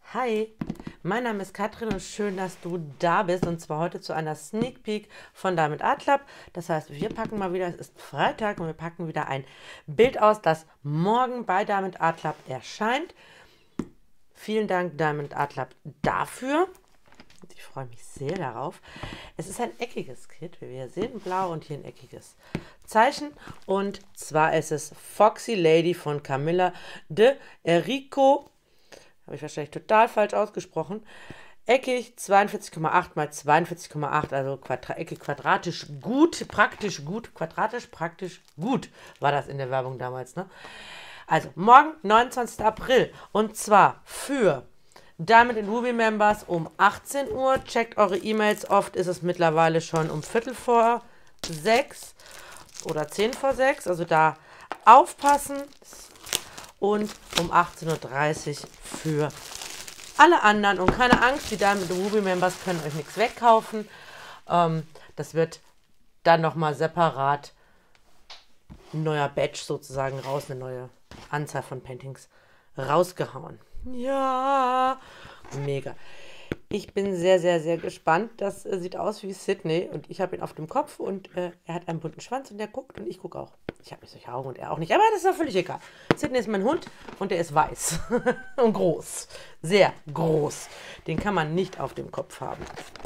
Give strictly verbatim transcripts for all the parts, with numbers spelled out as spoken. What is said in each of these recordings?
Hi, mein Name ist Katrin und schön, dass du da bist, und zwar heute zu einer Sneak Peek von Diamond Art Club. Das heißt, wir packen mal wieder, es ist Freitag und wir packen wieder ein Bild aus, das morgen bei Diamond Art Club erscheint. Vielen Dank Diamond Art Club dafür. Ich freue mich sehr darauf. Es ist ein eckiges Kit, wie wir sehen, blau und hier ein eckiges Zeichen. Und zwar ist es Foxy Lady von Camilla de Enrico. Habe ich wahrscheinlich total falsch ausgesprochen. Eckig, zweiundvierzig Komma acht mal zweiundvierzig Komma acht, also quadra eckig, quadratisch gut, praktisch gut, quadratisch, praktisch gut, war das in der Werbung damals, ne? Also, morgen, neunundzwanzigster April, und zwar für Diamond and Ruby Members um achtzehn Uhr. Checkt eure E-Mails, oft ist es mittlerweile schon um Viertel vor sechs oder zehn vor sechs, also da aufpassen. Und um achtzehn Uhr dreißig für alle anderen. Und keine Angst, die Diamond and Ruby Members können euch nichts wegkaufen. Ähm, das wird dann nochmal separat ein neuer Batch sozusagen raus, eine neue Anzahl von Paintings rausgehauen. Ja, mega. Ich bin sehr, sehr, sehr gespannt. Das äh, sieht aus wie Sydney und ich habe ihn auf dem Kopf und äh, er hat einen bunten Schwanz und der guckt und ich gucke auch. Ich habe nicht solche Augen und er auch nicht, aber das ist doch völlig egal. Sydney ist mein Hund und der ist weiß und groß. Sehr groß. Den kann man nicht auf dem Kopf haben.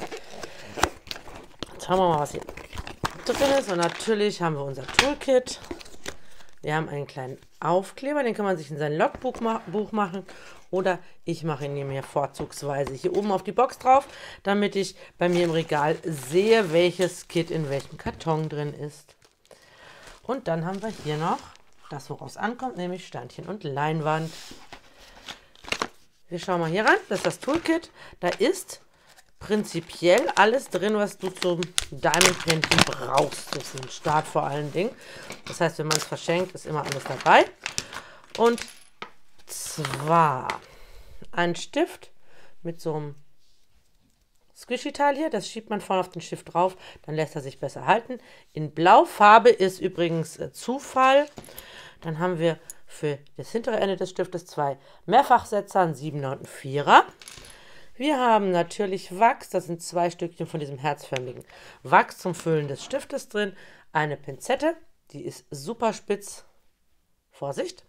Jetzt schauen wir mal, was hier drin ist. Und natürlich haben wir unser Toolkit. Wir haben einen kleinen Aufkleber, den kann man sich in sein Logbuch ma Buch machen. Oder ich mache ihn mir vorzugsweise hier oben auf die Box drauf, damit ich bei mir im Regal sehe, welches Kit in welchem Karton drin ist. Und dann haben wir hier noch das, worauf es ankommt, nämlich Steinchen und Leinwand. Wir schauen mal hier rein, das ist das Toolkit. Da ist prinzipiell alles drin, was du zum Diamond Painting brauchst. Das ist ein Start vor allen Dingen. Das heißt, wenn man es verschenkt, ist immer alles dabei. Und zwar ein Stift mit so einem Squishy-Teil hier. Das schiebt man vorne auf den Stift drauf, dann lässt er sich besser halten. In Blaufarbe ist übrigens äh, Zufall. Dann haben wir für das hintere Ende des Stiftes zwei Mehrfachsetzer, ein Siebener und ein Vierer. Wir haben natürlich Wachs, das sind zwei Stückchen von diesem herzförmigen Wachs zum Füllen des Stiftes drin. Eine Pinzette, die ist super spitz. Vorsicht.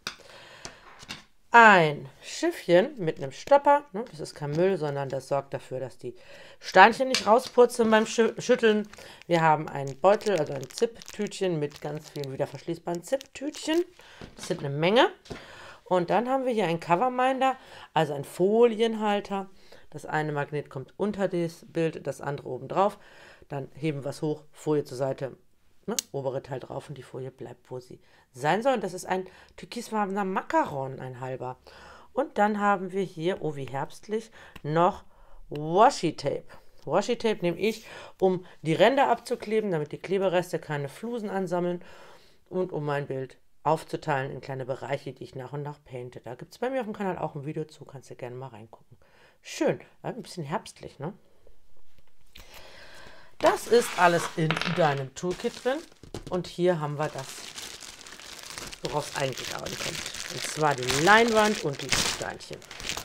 Ein Schiffchen mit einem Stopper. Das ist kein Müll, sondern das sorgt dafür, dass die Steinchen nicht rauspurzeln beim Schütteln. Wir haben einen Beutel, also ein Zip-Tütchen mit ganz vielen wieder verschließbaren Zip-Tütchen. Das sind eine Menge. Und dann haben wir hier einen Coverminder, also ein Folienhalter. Das eine Magnet kommt unter das Bild, das andere oben drauf. Dann heben wir es hoch, Folie zur Seite, ne, obere Teil drauf und die Folie bleibt, wo sie sein soll. Und das ist ein türkisfarbener Macaron, ein halber. Und dann haben wir hier, oh wie herbstlich, noch Washi Tape. Washi Tape nehme ich, um die Ränder abzukleben, damit die Klebereste keine Flusen ansammeln und um mein Bild aufzuteilen in kleine Bereiche, die ich nach und nach painte. Da gibt es bei mir auf dem Kanal auch ein Video zu, kannst du gerne mal reingucken. Schön, ein bisschen herbstlich, ne? Das ist alles in deinem Toolkit drin. Und hier haben wir das, worauf es eigentlich ankommt. Und zwar die Leinwand und die Steinchen.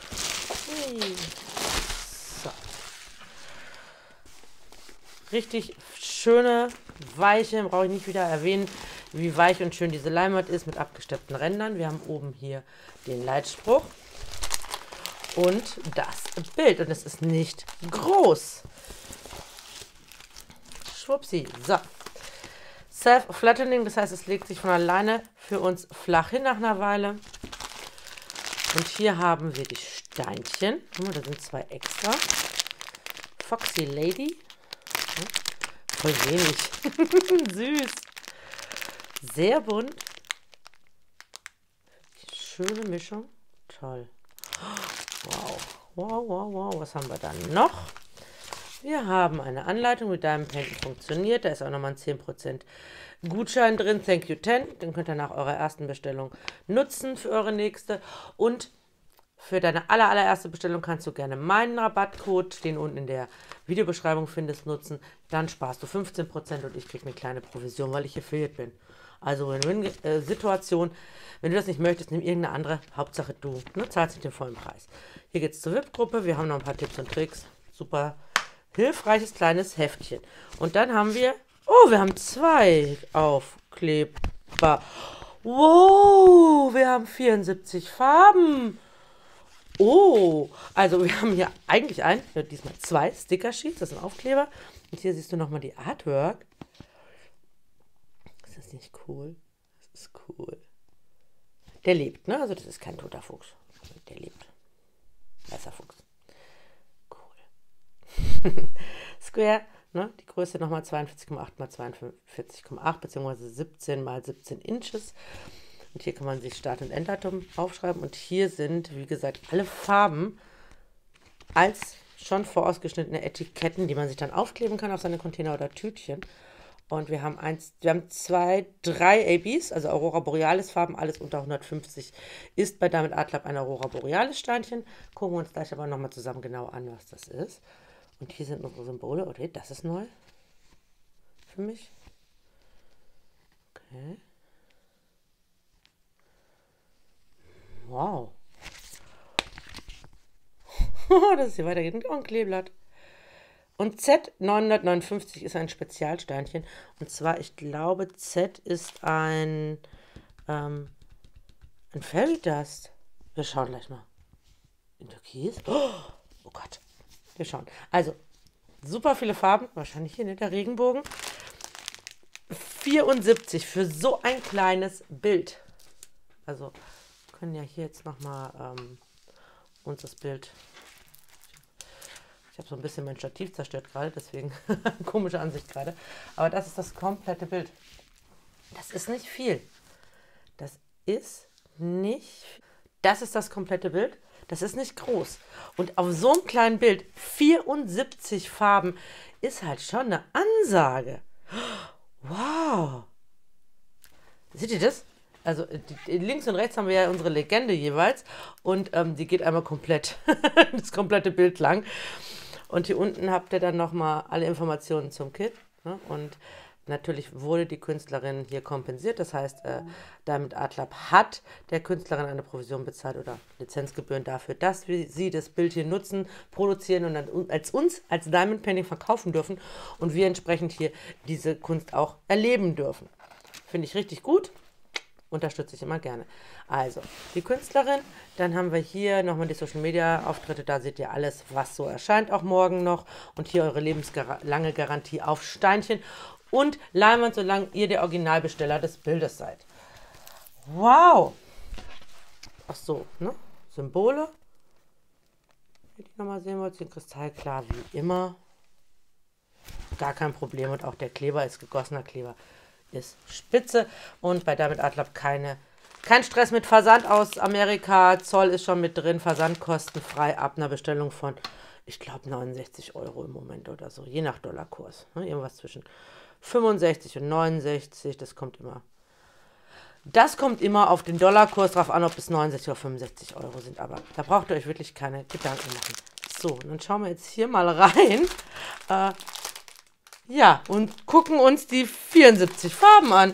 So. Richtig schöne, weiche, brauche ich nicht wieder erwähnen, wie weich und schön diese Leinwand ist mit abgesteppten Rändern. Wir haben oben hier den Leitspruch und das Bild. Und es ist nicht groß. Schwuppsi. So. Self-Flattening, das heißt, es legt sich von alleine für uns flach hin nach einer Weile. Und hier haben wir die Steinchen. Guck mal, da sind zwei extra. Foxy Lady. Voll wenig. Süß. Sehr bunt. Schöne Mischung. Toll. Wow. Wow, wow, wow. Was haben wir dann noch? Wir haben eine Anleitung, wie Diamond Painting funktioniert. Da ist auch nochmal ein zehn Prozent Gutschein drin. Thank you zehn. Den könnt ihr nach eurer ersten Bestellung nutzen für eure nächste. Und für deine aller, allererste Bestellung kannst du gerne meinen Rabattcode, den unten in der Videobeschreibung findest, nutzen. Dann sparst du fünfzehn Prozent und ich kriege eine kleine Provision, weil ich Affiliate bin. Also Win-Win-Situation. Wenn du das nicht möchtest, nimm irgendeine andere. Hauptsache du, ne, zahlst nicht den vollen Preis. Hier geht es zur V I P-Gruppe. Wir haben noch ein paar Tipps und Tricks. Super hilfreiches kleines Heftchen. Und dann haben wir, oh, wir haben zwei Aufkleber. Wow, wir haben vierundsiebzig Farben. Oh, also wir haben hier eigentlich ein, diesmal zwei Sticker-Sheets, das sind Aufkleber. Und hier siehst du nochmal die Artwork. Ist das nicht cool? Das ist cool. Der lebt, ne? Also das ist kein toter Fuchs. Der lebt. Weißer Fuchs. Cool. Square, ne? Die Größe nochmal zweiundvierzig Komma acht mal zweiundvierzig Komma acht beziehungsweise siebzehn mal siebzehn Inches. Und hier kann man sich Start- und Enddatum aufschreiben. Und hier sind, wie gesagt, alle Farben als schon vorausgeschnittene Etiketten, die man sich dann aufkleben kann auf seine Container oder Tütchen. Und wir haben eins, wir haben zwei, drei A Bs, also Aurora Borealis Farben, alles unter hundertfünfzig ist bei Diamond Art Lab ein Aurora Borealis Steinchen. Gucken wir uns gleich aber nochmal zusammen genau an, was das ist. Und hier sind unsere Symbole. Okay, das ist neu für mich. Okay. Wow. Das ist hier weitergeht. Und ein Kleeblatt. Und Z neunhundertneunundfünfzig ist ein Spezialsteinchen. Und zwar, ich glaube, Z ist ein, ähm, ein Fairy Dust. Wir schauen gleich mal. In Türkis. Oh, oh Gott. Wir schauen. Also, super viele Farben. Wahrscheinlich hier, ne? Der Regenbogen. vierundsiebzig für so ein kleines Bild. Also, wir können ja hier jetzt nochmal ähm, uns das Bild... Ich habe so ein bisschen mein Stativ zerstört gerade, deswegen komische Ansicht gerade. Aber das ist das komplette Bild. Das ist nicht viel. Das ist nicht... Das ist das komplette Bild. Das ist nicht groß. Und auf so einem kleinen Bild, vierundsiebzig Farben, ist halt schon eine Ansage. Wow. Seht ihr das? Also die, die, links und rechts haben wir ja unsere Legende jeweils. Und ähm, die geht einmal komplett, das komplette Bild lang. Und hier unten habt ihr dann nochmal alle Informationen zum Kit. Ne? Und natürlich wurde die Künstlerin hier kompensiert. Das heißt, äh, Diamond Art Lab hat der Künstlerin eine Provision bezahlt oder Lizenzgebühren dafür, dass wir sie das Bild hier nutzen, produzieren und dann als uns, als Diamond Painting verkaufen dürfen. Und wir entsprechend hier diese Kunst auch erleben dürfen. Finde ich richtig gut. Unterstütze ich immer gerne. Also, die Künstlerin, dann haben wir hier nochmal die Social Media Auftritte, da seht ihr alles, was so erscheint, auch morgen noch. Und hier eure lebenslange Garantie auf Steinchen und Leinwand, solange ihr der Originalbesteller des Bildes seid. Wow! Ach so, ne? Symbole. Wenn ihr die nochmal sehen wollt, sind kristallklar wie immer. Gar kein Problem und auch der Kleber ist gegossener Kleber. Ist spitze und bei Diamond Art Lab keine, kein Stress mit Versand aus Amerika. Zoll ist schon mit drin, versandkostenfrei ab einer Bestellung von, ich glaube, neunundsechzig Euro im Moment oder so, je nach Dollarkurs. Ne? Irgendwas zwischen fünfundsechzig und neunundsechzig, das kommt immer. Das kommt immer auf den Dollarkurs drauf an, ob es neunundsechzig oder fünfundsechzig Euro sind, aber da braucht ihr euch wirklich keine Gedanken machen. So, und dann schauen wir jetzt hier mal rein. Äh, Ja, und gucken uns die vierundsiebzig Farben an.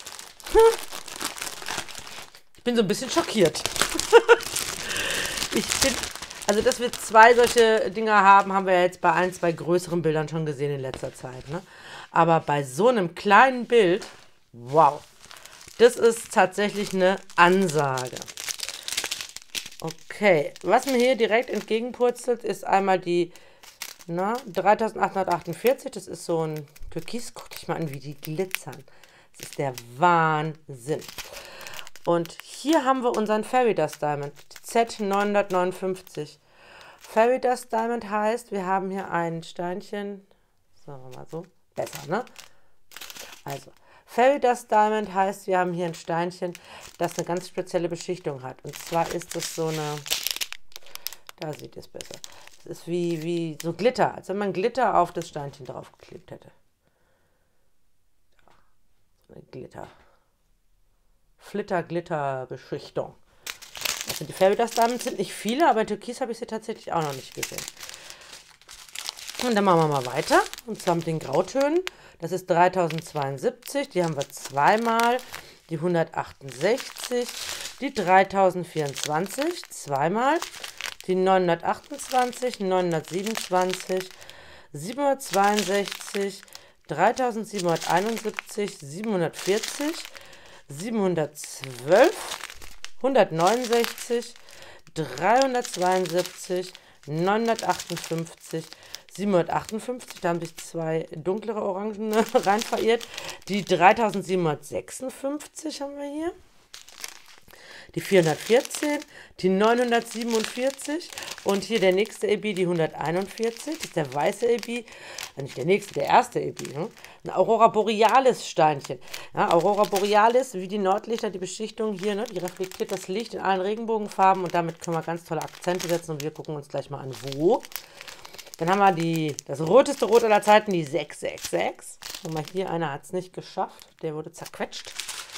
Ich bin so ein bisschen schockiert. Ich bin, also dass wir zwei solche Dinger haben, haben wir ja jetzt bei ein, zwei größeren Bildern schon gesehen in letzter Zeit. Ne? Aber bei so einem kleinen Bild, wow, das ist tatsächlich eine Ansage. Okay, was mir hier direkt entgegenpurzelt, ist einmal die Na, dreitausendachthundertachtundvierzig, das ist so ein Türkis. Guck dich mal an, wie die glitzern. Das ist der Wahnsinn. Und hier haben wir unseren Fairy Dust Diamond, Z neunhundertneunundfünfzig. Fairy Dust Diamond heißt, wir haben hier ein Steinchen, sagen wir mal so, besser, ne? Also, Fairy Dust Diamond heißt, wir haben hier ein Steinchen, das eine ganz spezielle Beschichtung hat. Und zwar ist es so eine, da seht ihr es besser. Es ist wie, wie so Glitter, als wenn man Glitter auf das Steinchen draufgeklebt hätte. So eine Glitter. Flitter-Glitter-Beschichtung. Also die Fairy Dust Diamonds sind nicht viele, aber in Türkis habe ich sie tatsächlich auch noch nicht gesehen. Und dann machen wir mal weiter. Und zwar mit den Grautönen. das ist dreitausendzweiundsiebzig, die haben wir zweimal. Die hundertachtundsechzig, die dreitausendvierundzwanzig, zweimal. Die neunhundertachtundzwanzig, neunhundertsiebenundzwanzig, siebenhundertzweiundsechzig, dreitausendsiebenhunderteinundsiebzig, siebenhundertvierzig, siebenhundertzwölf, hundertneunundsechzig, dreihundertzweiundsiebzig, neunhundertachtundfünfzig, siebenhundertachtundfünfzig, da haben sich zwei dunklere Orangen rein verirrt. Die dreitausendsiebenhundertsechsundfünfzig haben wir hier. Die vierhundertvierzehn, die neunhundertsiebenundvierzig und hier der nächste A B, die hunderteinundvierzig, das ist der weiße A B, nicht der nächste, der erste A B, ne? Ein Aurora Borealis Steinchen. Ja, Aurora Borealis, wie die Nordlichter, die Beschichtung hier, ne? Die reflektiert das Licht in allen Regenbogenfarben und damit können wir ganz tolle Akzente setzen und wir gucken uns gleich mal an, wo. Dann haben wir die, das roteste Rot aller Zeiten, die sechs sechs sechs. Und mal hier, einer hat es nicht geschafft, der wurde zerquetscht.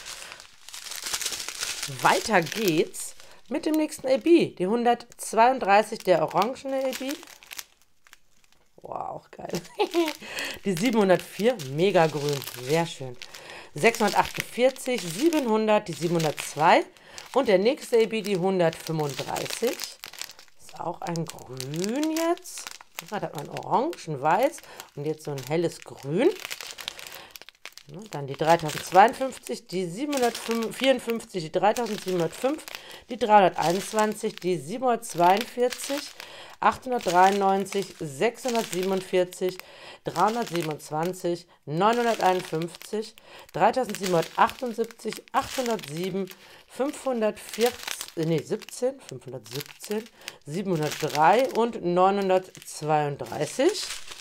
Weiter geht's mit dem nächsten A B, die hundertzweiunddreißig, der orangene A B. Wow, auch geil. Die siebenhundertvier, mega grün, sehr schön. sechshundertachtundvierzig, siebenhundert, die siebenhundertzwei und der nächste A B, die hundertfünfunddreißig. Ist auch ein Grün jetzt. Da hat man Orange, ein Weiß und jetzt so ein helles Grün. Dann die dreitausendzweiundfünfzig, die siebenhundertvierundfünfzig, die dreitausendsiebenhundertfünf, die dreihunderteinundzwanzig, die siebenhundertzweiundvierzig, achthundertdreiundneunzig, sechshundertsiebenundvierzig, dreihundertsiebenundzwanzig, neunhunderteinundfünfzig, dreitausendsiebenhundertachtundsiebzig, achthundertsieben, fünfhundertvierzig, nee, siebzehn, fünfhundertsiebzehn, siebenhundertdrei und neunhundertzweiunddreißig.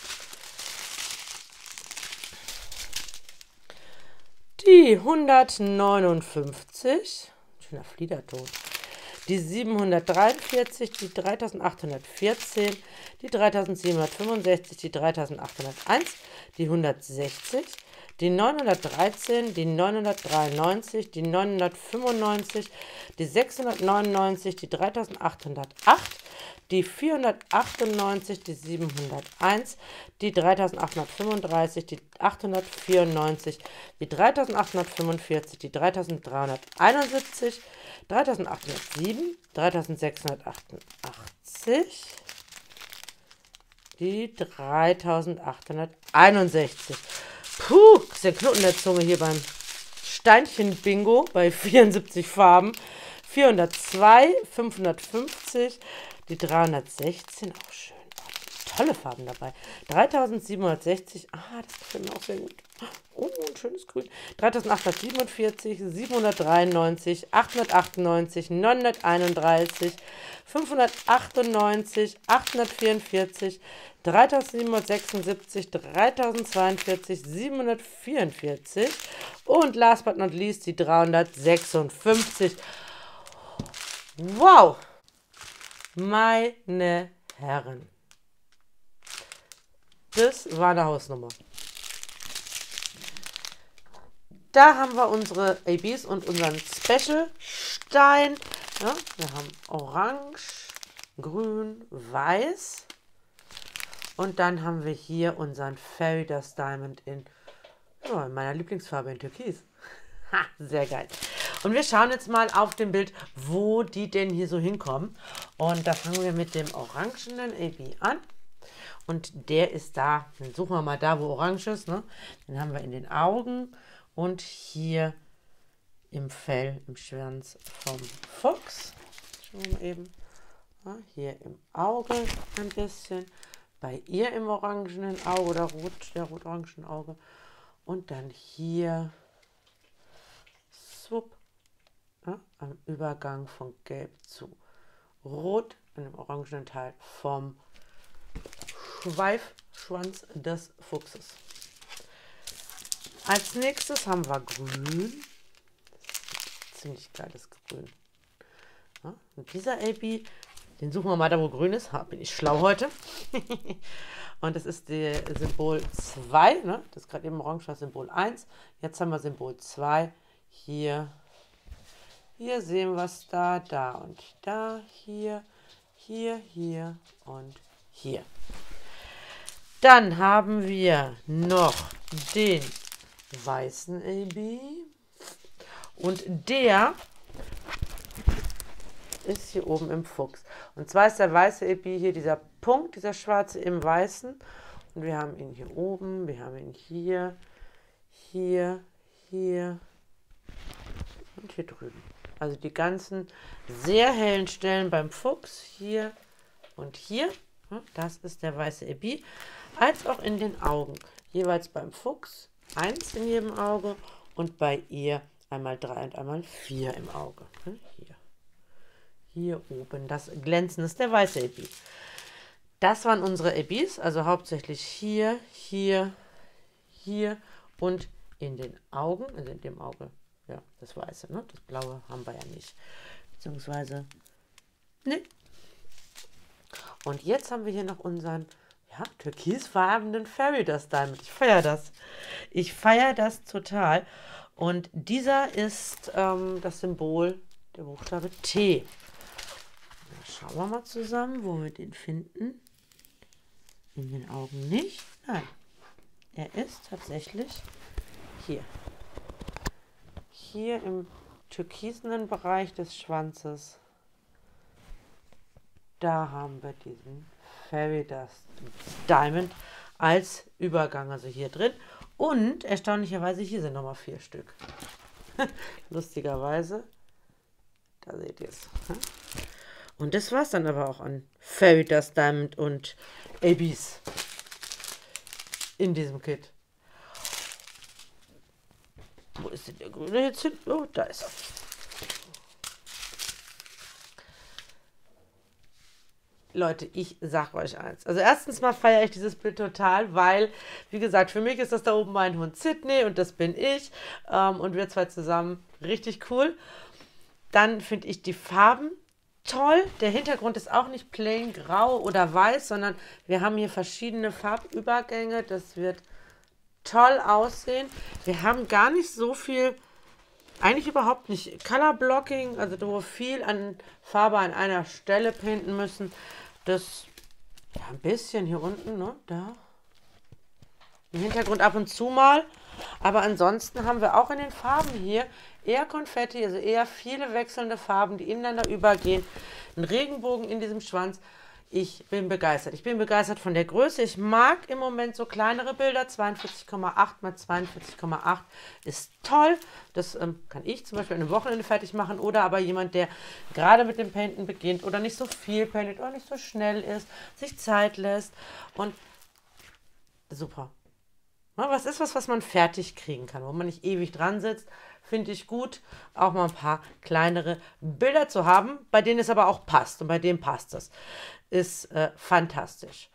Die hundertneunundfünfzig, schöner Fliederton, die siebenhundertdreiundvierzig, die dreitausendachthundertvierzehn, die dreitausendsiebenhundertfünfundsechzig, die dreitausendachthunderteins, die hundertsechzig, die neunhundertdreizehn, die neunhundertdreiundneunzig, die neunhundertfünfundneunzig, die sechshundertneunundneunzig, die dreitausendachthundertacht, die vierhundertachtundneunzig, die siebenhunderteins, die dreitausendachthundertfünfunddreißig, die achthundertvierundneunzig, die dreitausendachthundertfünfundvierzig, die dreitausenddreihunderteinundsiebzig, dreitausendachthundertsieben, dreitausendsechshundertachtundachtzig, die dreitausendachthunderteinundsechzig. Puh, ist der Knoten der Zunge hier beim Steinchen-Bingo bei vierundsiebzig Farben. vierhundertzwei, fünfhundertfünfzig, die dreihundertsechzehn, auch schön. Oh, tolle Farben dabei. dreitausendsiebenhundertsechzig, ah, das gefällt mir auch sehr gut. Oh, ein schönes Grün. dreitausendachthundertsiebenundvierzig, siebenhundertdreiundneunzig, achthundertachtundneunzig, neunhunderteinunddreißig, fünfhundertachtundneunzig, achthundertvierundvierzig, dreitausendsiebenhundertsechsundsiebzig, dreitausendzweiundvierzig, siebenhundertvierundvierzig und last but not least die dreihundertsechsundfünfzig. Wow! Meine Herren. Das war eine Hausnummer. Da haben wir unsere A Bs und unseren Special-Stein. Ja, wir haben Orange, Grün, Weiß. Und dann haben wir hier unseren Fairy Dust Diamond in, oh, in meiner Lieblingsfarbe, in Türkis. Ha, sehr geil. Und wir schauen jetzt mal auf dem Bild, wo die denn hier so hinkommen. Und da fangen wir mit dem orangenen A B an. Und der ist da, dann suchen wir mal da, wo orange ist. Ne? Den haben wir in den Augen und hier im Fell, im Schwanz vom Fuchs. Schauen wir mal eben. Ja, hier im Auge ein bisschen. Bei ihr im orangenen Auge oder rot, der rot-orangenen Auge. Und dann hier swupp, ja, am Übergang von Gelb zu Rot, in dem orangenen Teil vom Schweifschwanz des Fuchses. Als nächstes haben wir Grün. Ziemlich geiles Grün. Ja, und dieser A B, den suchen wir mal da, wo grün ist. Ha, bin ich schlau heute. Und das ist das Symbol zwei. Ne? Das ist gerade eben orange, das Symbol eins. Jetzt haben wir Symbol zwei. Hier. Hier sehen wir es da, da und da. Hier, hier, hier und hier. Dann haben wir noch den weißen A B. Und der ist hier oben im Fuchs. Und zwar ist der weiße A B hier dieser Punkt, dieser schwarze im weißen. Und wir haben ihn hier oben, wir haben ihn hier, hier, hier und hier drüben. Also die ganzen sehr hellen Stellen beim Fuchs, hier und hier. Das ist der weiße A B. Als auch in den Augen. Jeweils beim Fuchs eins in jedem Auge und bei ihr einmal drei und einmal vier im Auge. Hier. Hier oben, das Glänzende ist der weiße A B. Das waren unsere A Bs, also hauptsächlich hier, hier, hier und in den Augen, also in dem Auge, ja, das weiße, ne? Das blaue haben wir ja nicht, beziehungsweise, ne. Und jetzt haben wir hier noch unseren, ja, türkisfarbenen Fairy Dust Diamond. Ich feiere das. Ich feiere das total. Und dieser ist ähm, das Symbol, der Buchstabe T. Schauen wir mal zusammen, wo wir den finden. In den Augen nicht. Nein, er ist tatsächlich hier. Hier im türkisenen Bereich des Schwanzes. Da haben wir diesen Fairy Dust Diamond als Übergang, also hier drin. Und erstaunlicherweise, hier sind nochmal vier Stück. Lustigerweise. Da seht ihr es. Und das war es dann aber auch an Fairy Dust Diamond und A Bs in diesem Kit. Wo ist denn der grüne jetzt hin? Oh, da ist er. Leute, ich sag euch eins. Also erstens mal feiere ich dieses Bild total, weil, wie gesagt, für mich ist das da oben mein Hund Sydney und das bin ich. Ähm, und wir zwei zusammen, richtig cool. Dann finde ich die Farben toll. Der Hintergrund ist auch nicht plain grau oder weiß, sondern wir haben hier verschiedene Farbübergänge. Das wird toll aussehen. Wir haben gar nicht so viel, eigentlich überhaupt nicht Color Blocking, also wo wir viel an Farbe an einer Stelle painten müssen. Das, ja, ein bisschen hier unten, ne, da. Im Hintergrund ab und zu mal. Aber ansonsten haben wir auch in den Farben hier eher Konfetti, also eher viele wechselnde Farben, die ineinander übergehen. Ein Regenbogen in diesem Schwanz. Ich bin begeistert. Ich bin begeistert von der Größe. Ich mag im Moment so kleinere Bilder. zweiundvierzig Komma acht mal zweiundvierzig Komma acht ist toll. Das ähm, kann ich zum Beispiel an einem Wochenende fertig machen. Oder aber jemand, der gerade mit dem Painten beginnt oder nicht so viel paintet oder nicht so schnell ist, sich Zeit lässt. Und super. Was ist was, was man fertig kriegen kann, wo man nicht ewig dran sitzt, finde ich gut, auch mal ein paar kleinere Bilder zu haben, bei denen es aber auch passt und bei dem passt es. Ist äh, fantastisch.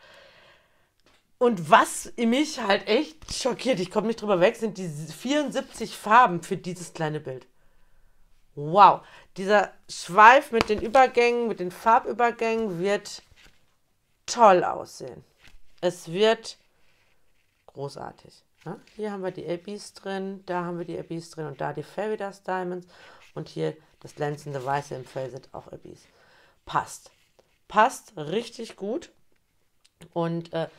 Und was mich halt echt schockiert, ich komme nicht drüber weg, sind die vierundsiebzig Farben für dieses kleine Bild. Wow, dieser Schweif mit den Übergängen, mit den Farbübergängen wird toll aussehen. Es wird großartig. Ja? Hier haben wir die A Bs drin, da haben wir die A Bs drin und da die Fairy Dust Diamonds und hier das glänzende Weiße im Fell sind auch A Bs. Passt. Passt richtig gut und äh,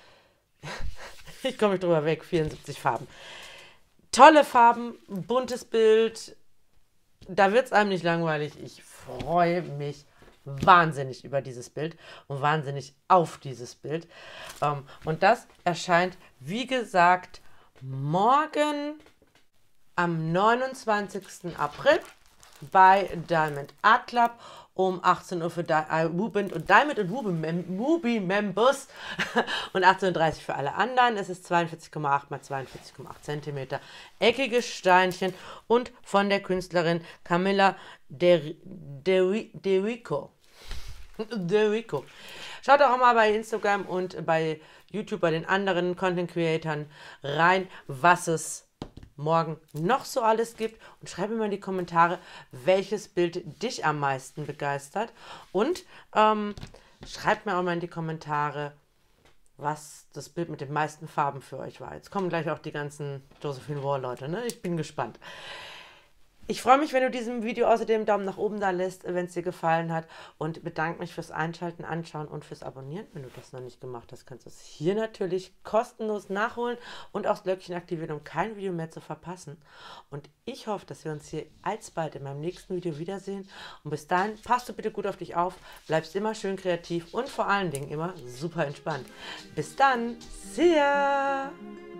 ich komme nicht drüber weg, vierundsiebzig Farben. Tolle Farben, buntes Bild, da wird es einem nicht langweilig. Ich freue mich wahnsinnig über dieses Bild und wahnsinnig auf dieses Bild. Ähm, und das erscheint, wie gesagt, morgen am neunundzwanzigsten April bei Diamond Art Club um achtzehn Uhr für Di äh, Movement und Diamond und Mubi Members und achtzehn Uhr dreißig für alle anderen. Es ist zweiundvierzig Komma acht mal zweiundvierzig Komma acht Zentimeter eckiges Steinchen und von der Künstlerin Camilla De, De, De Rico. De Rico. Schaut auch mal bei Instagram und bei YouTube bei den anderen Content Creatoren rein, was es morgen noch so alles gibt und schreib mir mal in die Kommentare, welches Bild dich am meisten begeistert und ähm, schreibt mir auch mal in die Kommentare, was das Bild mit den meisten Farben für euch war. Jetzt kommen gleich auch die ganzen Josephine Wall Leute, ne? Ich bin gespannt. Ich freue mich, wenn du diesem Video außerdem einen Daumen nach oben da lässt, wenn es dir gefallen hat, und bedanke mich fürs Einschalten, Anschauen und fürs Abonnieren. Wenn du das noch nicht gemacht hast, kannst du es hier natürlich kostenlos nachholen und auch das Glöckchen aktivieren, um kein Video mehr zu verpassen. Und ich hoffe, dass wir uns hier alsbald in meinem nächsten Video wiedersehen. Und bis dahin, passt du bitte gut auf dich auf, bleibst immer schön kreativ und vor allen Dingen immer super entspannt. Bis dann, see ya!